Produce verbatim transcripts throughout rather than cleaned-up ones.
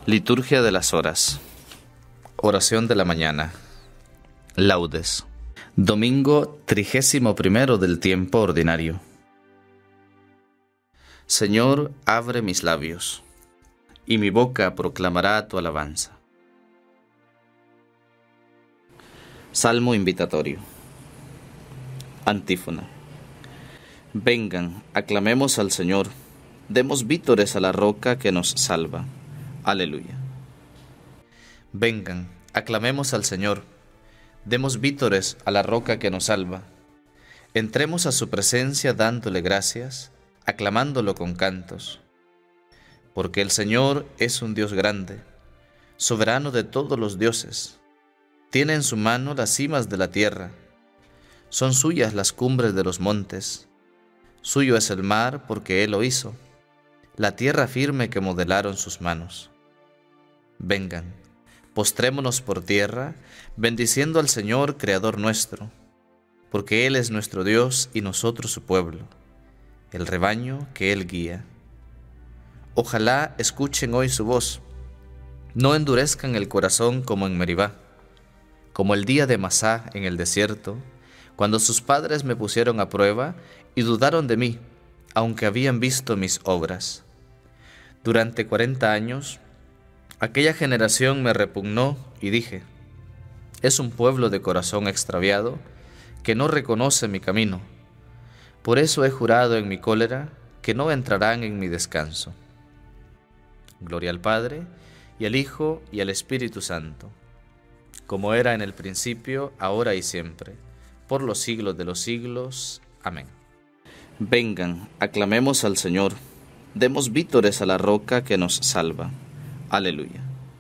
Liturgia de las horas. Oración de la mañana. Laudes. Domingo trigésimo primero del tiempo ordinario. Señor, abre mis labios, y mi boca proclamará tu alabanza. Salmo invitatorio. Antífona. Vengan, aclamemos al Señor, demos vítores a la roca que nos salva. Aleluya. Vengan, aclamemos al Señor, demos vítores a la roca que nos salva. Entremos a su presencia dándole gracias, aclamándolo con cantos. Porque el Señor es un Dios grande, soberano de todos los dioses. Tiene en su mano las cimas de la tierra, son suyas las cumbres de los montes. Suyo es el mar porque Él lo hizo, la tierra firme que modelaron sus manos. Vengan, postrémonos por tierra, bendiciendo al Señor, Creador nuestro, porque Él es nuestro Dios y nosotros su pueblo, el rebaño que Él guía. Ojalá escuchen hoy su voz, no endurezcan el corazón como en Meribá, como el día de Masá en el desierto, cuando sus padres me pusieron a prueba y dudaron de mí, aunque habían visto mis obras. Durante cuarenta años, aquella generación me repugnó y dije, es un pueblo de corazón extraviado que no reconoce mi camino. Por eso he jurado en mi cólera que no entrarán en mi descanso. Gloria al Padre, y al Hijo, y al Espíritu Santo, como era en el principio, ahora y siempre, por los siglos de los siglos. Amén. Vengan, aclamemos al Señor, demos vítores a la roca que nos salva. Aleluya.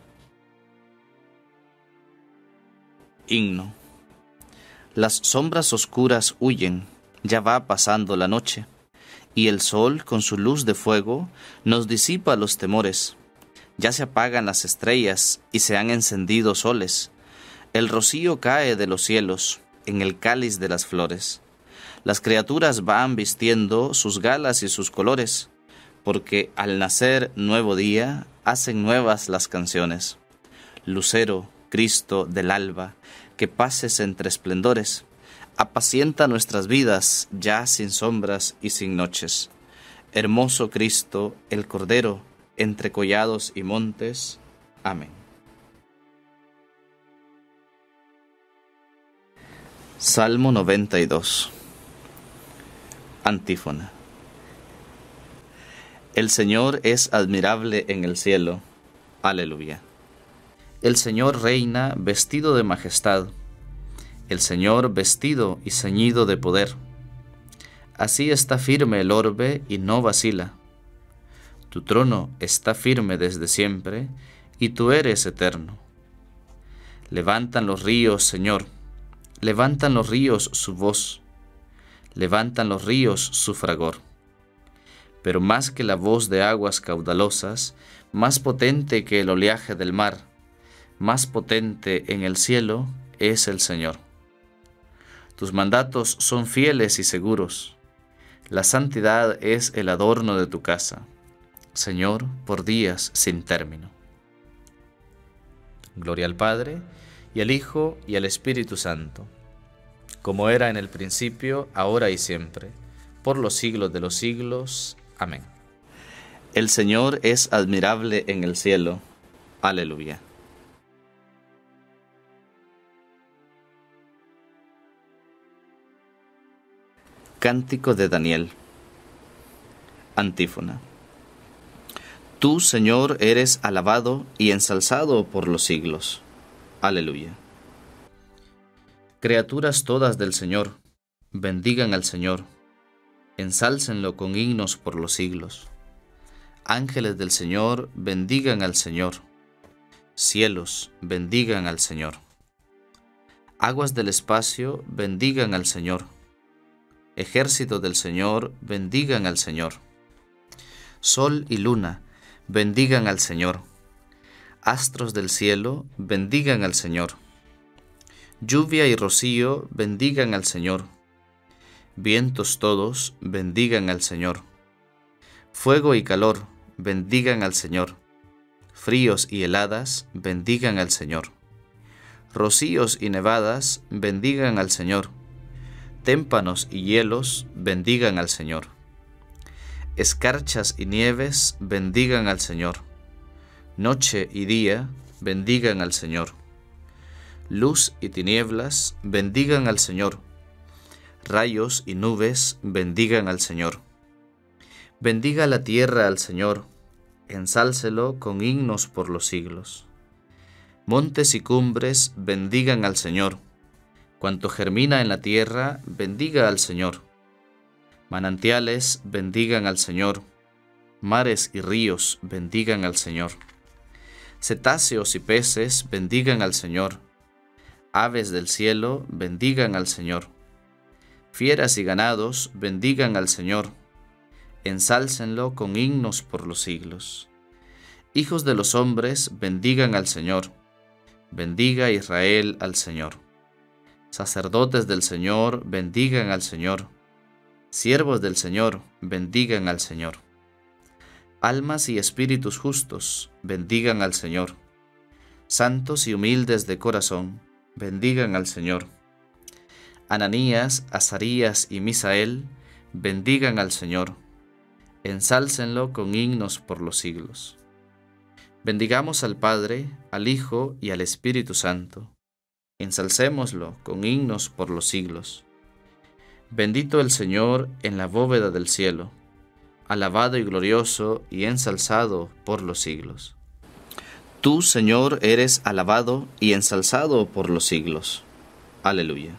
Himno. Las sombras oscuras huyen, ya va pasando la noche, y el sol con su luz de fuego nos disipa los temores. Ya se apagan las estrellas y se han encendido soles. El rocío cae de los cielos en el cáliz de las flores. Las criaturas van vistiendo sus galas y sus colores, porque al nacer nuevo día hacen nuevas las canciones. Lucero, Cristo del alba, que pases entre esplendores, apacienta nuestras vidas ya sin sombras y sin noches. Hermoso Cristo, el Cordero, entre collados y montes. Amén. Salmo noventa y dos. Antífona. El Señor es admirable en el cielo. Aleluya. El Señor reina vestido de majestad, el Señor vestido y ceñido de poder. Así está firme el orbe y no vacila. Tu trono está firme desde siempre, y tú eres eterno. Levantan los ríos, Señor, levantan los ríos su voz, levantan los ríos su fragor. Pero más que la voz de aguas caudalosas, más potente que el oleaje del mar, más potente en el cielo es el Señor. Tus mandatos son fieles y seguros. La santidad es el adorno de tu casa, Señor, por días sin término. Gloria al Padre, y al Hijo, y al Espíritu Santo, como era en el principio, ahora y siempre, por los siglos de los siglos. Amén. El Señor es admirable en el cielo. Aleluya. Cántico de Daniel. Antífona. Tú, Señor, eres alabado y ensalzado por los siglos. Aleluya. Criaturas todas del Señor, bendigan al Señor, ensálcenlo con himnos por los siglos. Ángeles del Señor, bendigan al Señor. Cielos, bendigan al Señor. Aguas del espacio, bendigan al Señor. Ejército del Señor, bendigan al Señor. Sol y luna, bendigan al Señor. Astros del cielo, bendigan al Señor. Lluvia y rocío, bendigan al Señor. Vientos todos, bendigan al Señor. Fuego y calor, bendigan al Señor. fríos y heladas, bendigan al Señor. Rocíos y nevadas, bendigan al Señor. Témpanos y hielos, bendigan al Señor. Escarchas y nieves, bendigan al Señor. Noche y día, bendigan al Señor. Luz y tinieblas, bendigan al Señor. Rayos y nubes, bendigan al Señor. Bendiga la tierra al Señor, ensálcelo con himnos por los siglos. Montes y cumbres, bendigan al Señor. Cuanto germina en la tierra, bendiga al Señor. Manantiales, bendigan al Señor. Mares y ríos, bendigan al Señor. Cetáceos y peces, bendigan al Señor. Aves del cielo, bendigan al Señor. Fieras y ganados, bendigan al Señor. Ensálcenlo con himnos por los siglos. Hijos de los hombres, bendigan al Señor. Bendiga Israel al Señor. Sacerdotes del Señor, bendigan al Señor. Siervos del Señor, bendigan al Señor. Almas y espíritus justos, bendigan al Señor. Santos y humildes de corazón, bendigan al Señor. Ananías, Azarías y Misael, bendigan al Señor. Ensálcenlo con himnos por los siglos. Bendigamos al Padre, al Hijo y al Espíritu Santo. Ensalcémoslo con himnos por los siglos. Bendito el Señor en la bóveda del cielo, alabado y glorioso y ensalzado por los siglos. Tú, Señor, eres alabado y ensalzado por los siglos. Aleluya.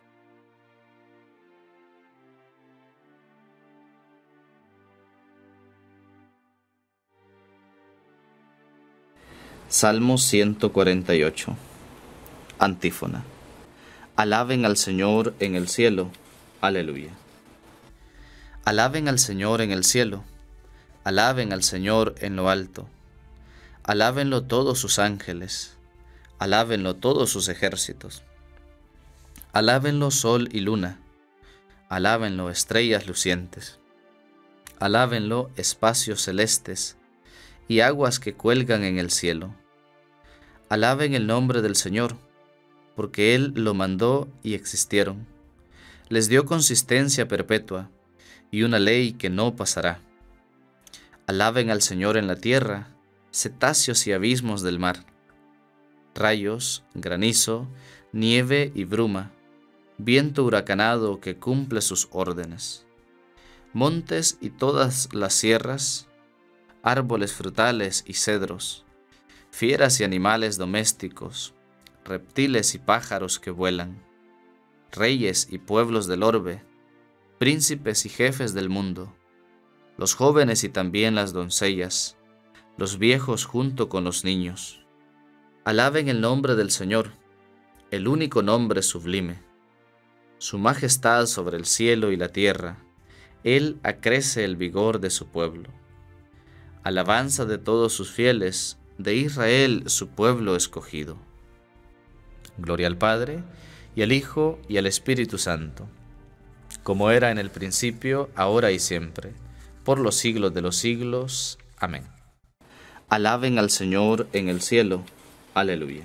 Salmo ciento cuarenta y ocho. Antífona. Alaben al Señor en el cielo. Aleluya. Alaben al Señor en el cielo. Alaben al Señor en lo alto. Alábenlo todos sus ángeles. Alábenlo todos sus ejércitos. Alábenlo sol y luna. Alábenlo estrellas lucientes. Alábenlo espacios celestes y aguas que cuelgan en el cielo. Alaben el nombre del Señor, porque Él lo mandó y existieron. Les dio consistencia perpetua y una ley que no pasará. Alaben al Señor en la tierra, cetáceos y abismos del mar. Rayos, granizo, nieve y bruma, viento huracanado que cumple sus órdenes. Montes y todas las sierras, árboles frutales y cedros, fieras y animales domésticos, reptiles y pájaros que vuelan, reyes y pueblos del orbe, príncipes y jefes del mundo, los jóvenes y también las doncellas, los viejos junto con los niños. Alaben el nombre del Señor, el único nombre sublime. Su majestad sobre el cielo y la tierra, Él acrece el vigor de su pueblo. Alabanza de todos sus fieles, de Israel su pueblo escogido. Gloria al Padre, y al Hijo, y al Espíritu Santo, como era en el principio, ahora y siempre, por los siglos de los siglos. Amén. Alaben al Señor en el cielo. Aleluya.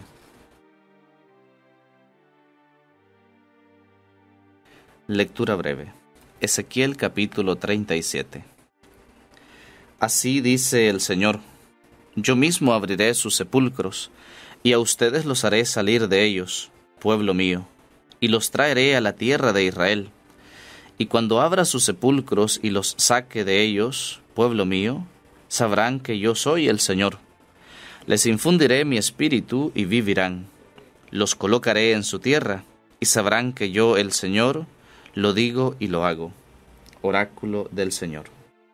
Lectura breve. Ezequiel capítulo treinta y siete. Así dice el Señor: yo mismo abriré sus sepulcros, y a ustedes los haré salir de ellos, pueblo mío, y los traeré a la tierra de Israel. Y cuando abra sus sepulcros y los saque de ellos, pueblo mío, sabrán que yo soy el Señor. Les infundiré mi espíritu y vivirán. Los colocaré en su tierra, y sabrán que yo, el Señor, lo digo y lo hago. Oráculo del Señor.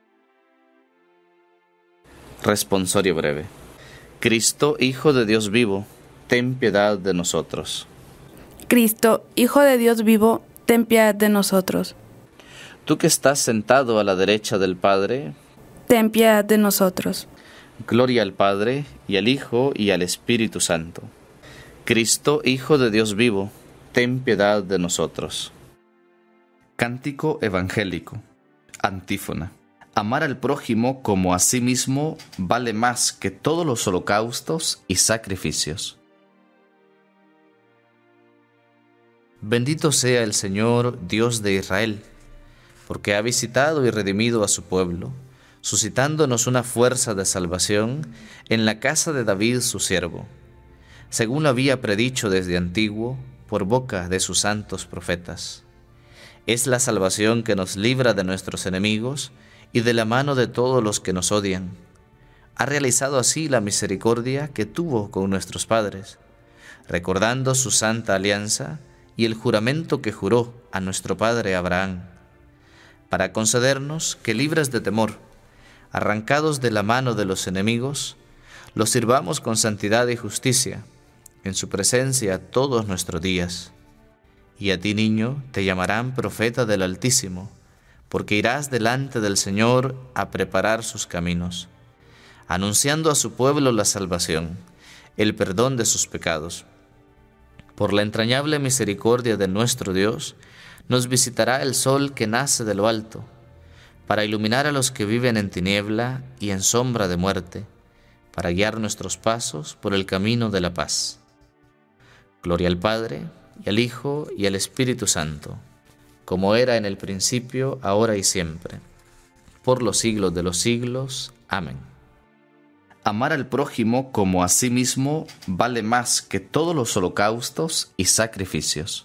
Responsorio breve. Cristo, Hijo de Dios vivo, ten piedad de nosotros. Cristo, Hijo de Dios vivo, ten piedad de nosotros. Tú que estás sentado a la derecha del Padre, ten piedad de nosotros. Gloria al Padre, y al Hijo, y al Espíritu Santo. Cristo, Hijo de Dios vivo, ten piedad de nosotros. Cántico evangélico. Antífona. Amar al prójimo como a sí mismo vale más que todos los holocaustos y sacrificios. Bendito sea el Señor, Dios de Israel, porque ha visitado y redimido a su pueblo, suscitándonos una fuerza de salvación en la casa de David su siervo, según lo había predicho desde antiguo por boca de sus santos profetas. Es la salvación que nos libra de nuestros enemigos y de la mano de todos los que nos odian. Ha realizado así la misericordia que tuvo con nuestros padres, recordando su santa alianza y el juramento que juró a nuestro padre Abraham, para concedernos que, libres de temor, arrancados de la mano de los enemigos, los sirvamos con santidad y justicia en su presencia todos nuestros días. Y a ti, niño, te llamarán profeta del Altísimo, porque irás delante del Señor a preparar sus caminos, anunciando a su pueblo la salvación, el perdón de sus pecados. Por la entrañable misericordia de nuestro Dios, nos visitará el sol que nace de lo alto, para iluminar a los que viven en tiniebla y en sombra de muerte, para guiar nuestros pasos por el camino de la paz. Gloria al Padre, y al Hijo, y al Espíritu Santo, como era en el principio, ahora y siempre, por los siglos de los siglos. Amén. Amar al prójimo como a sí mismo vale más que todos los holocaustos y sacrificios.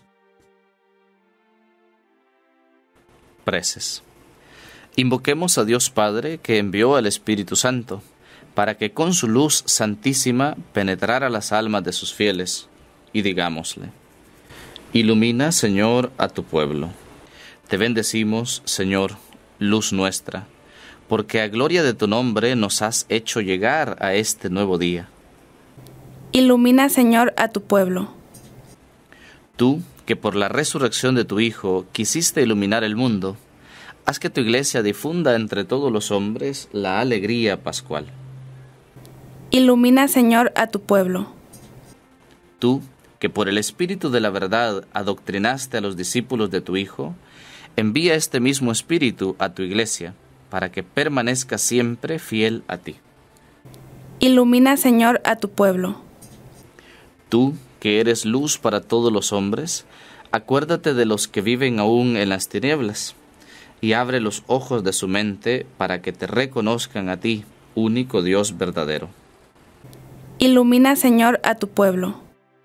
Preces. Invoquemos a Dios Padre, que envió al Espíritu Santo, para que con su luz santísima penetrara las almas de sus fieles, y digámosle: ilumina, Señor, a tu pueblo. Te bendecimos, Señor, luz nuestra, porque a gloria de tu nombre nos has hecho llegar a este nuevo día. Ilumina, Señor, a tu pueblo. Tú, que por la resurrección de tu Hijo quisiste iluminar el mundo, haz que tu Iglesia difunda entre todos los hombres la alegría pascual. Ilumina, Señor, a tu pueblo. Tú, que por el Espíritu de la verdad adoctrinaste a los discípulos de tu Hijo, envía este mismo Espíritu a tu Iglesia, para que permanezca siempre fiel a ti. Ilumina, Señor, a tu pueblo. Tú, que eres luz para todos los hombres, acuérdate de los que viven aún en las tinieblas, y abre los ojos de su mente para que te reconozcan a ti, único Dios verdadero. Ilumina, Señor, a tu pueblo.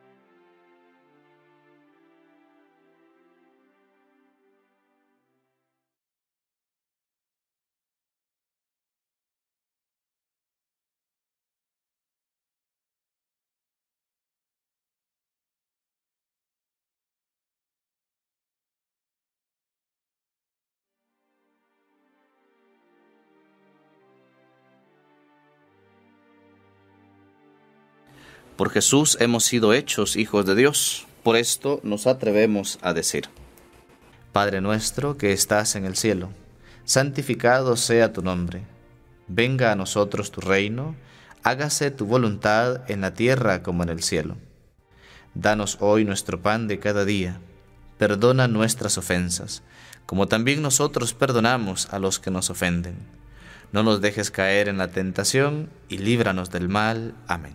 Por Jesús hemos sido hechos hijos de Dios. Por esto nos atrevemos a decir: Padre nuestro que estás en el cielo, santificado sea tu nombre. Venga a nosotros tu reino, hágase tu voluntad en la tierra como en el cielo. Danos hoy nuestro pan de cada día. Perdona nuestras ofensas, como también nosotros perdonamos a los que nos ofenden. No nos dejes caer en la tentación y líbranos del mal. Amén.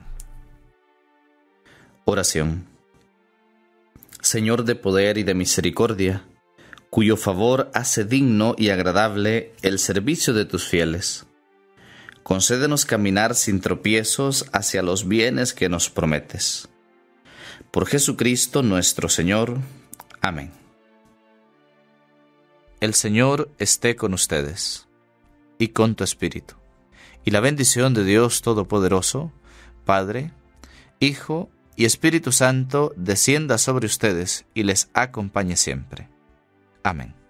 Oración. Señor de poder y de misericordia, cuyo favor hace digno y agradable el servicio de tus fieles, concédenos caminar sin tropiezos hacia los bienes que nos prometes. Por Jesucristo nuestro Señor. Amén. El Señor esté con ustedes y con tu espíritu, y la bendición de Dios Todopoderoso, Padre, Hijo y Espíritu Santo, descienda sobre ustedes y les acompañe siempre. Amén.